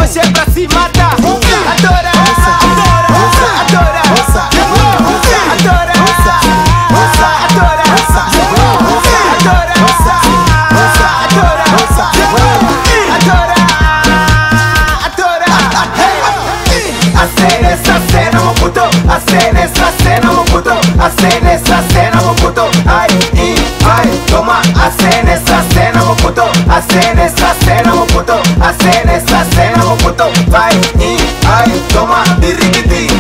Mexe pra cima, tá? Adora, adora, adora, adora, essa cena, meu puto. Acena essa cena, meu puto. Acena essa cena, meu puto. Ai, ai, toma. Acena essa cena, meu puto. Acena essa cena, meu puto. Acena essa cena, meu puto. Vai, ai, toma. Birigiti.